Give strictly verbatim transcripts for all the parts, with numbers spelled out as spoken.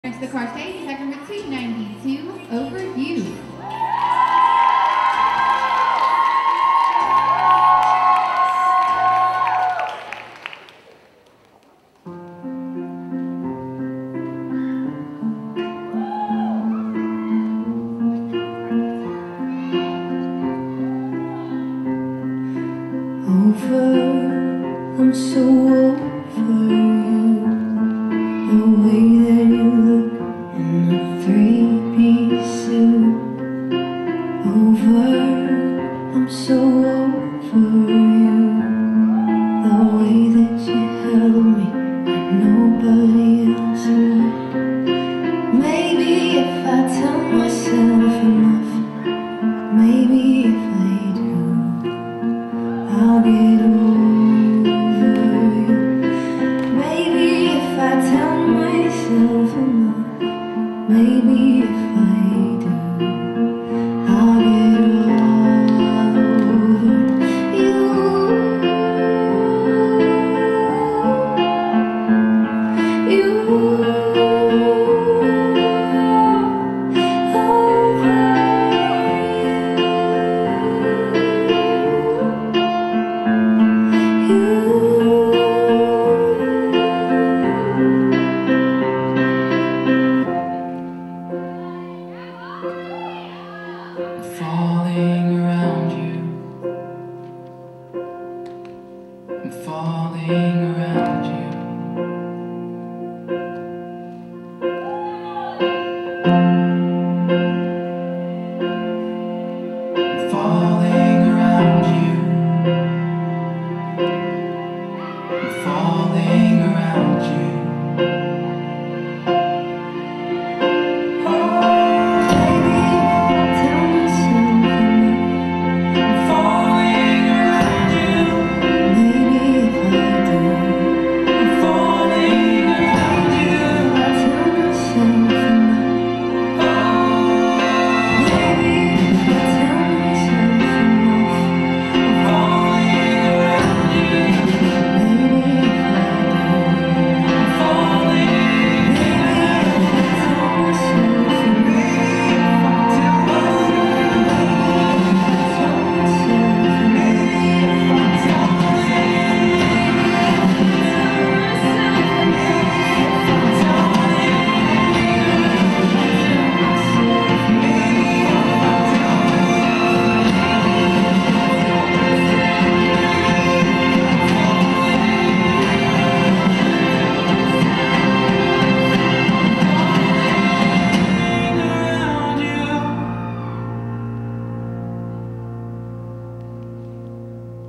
Next to the car stage, second number two ninety-two, Over You. I'm so over you, the way that you look in a three-piece suit. Over, I'm so over you, the way that you held me when nobody else would. Maybe if I tell myself enough, maybe if I do, I'll get over. Maybe if I do, I'll get over you, you, over you, you. Falling around you, I'm falling around you. I'm falling around you, I'm falling around you.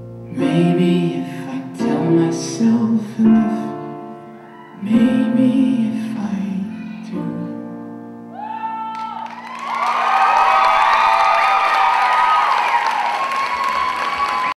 Maybe if I tell myself enough, maybe